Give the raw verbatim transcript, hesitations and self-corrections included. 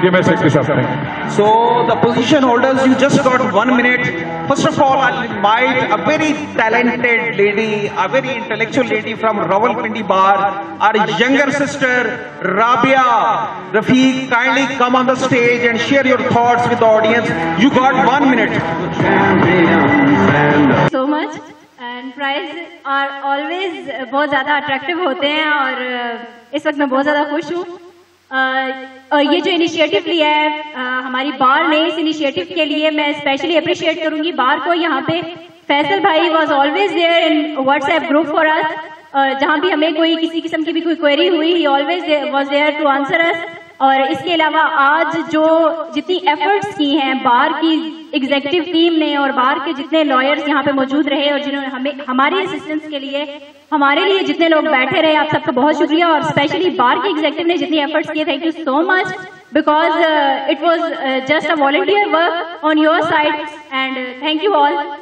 Give me a second, sir. So the position holders, you just got one minute. First of all, I'll invite a very talented lady, a very intellectual lady from Rawalpindi bar, our younger sister Rabia. Rafiq, kindly come on the stage and share your thoughts with the audience. You got one minute. So much and prize are always बहुत ज़्यादा attractive होते हैं और इस वक्त मैं बहुत ज़्यादा खुश हूँ। और ये जो इनिशिएटिव लिया है हमारी बार ने, इस इनिशिएटिव के लिए मैं स्पेशली अप्रिशिएट करूंगी बार को। यहाँ पे फैसल भाई was always there in WhatsApp group for us, जहाँ भी हमें कोई किसी किस्म की भी कोई क्वेरी हुई he always was there to answer us. और इसके अलावा आज जो जितनी एफर्ट्स की हैं बार की एग्जीक्यूटिव टीम ने और बार के जितने लॉयर्स यहाँ पे मौजूद रहे और जिन्होंने हमें हमारी असिस्टेंस के लिए हमारे लिए जितने लोग बैठे रहे, आप सबका बहुत शुक्रिया। और स्पेशली बार के एग्जीक्यूटिव ने जितनी एफर्ट्स किए, thank you so much, because it was just a volunteer work on your side and thank you all.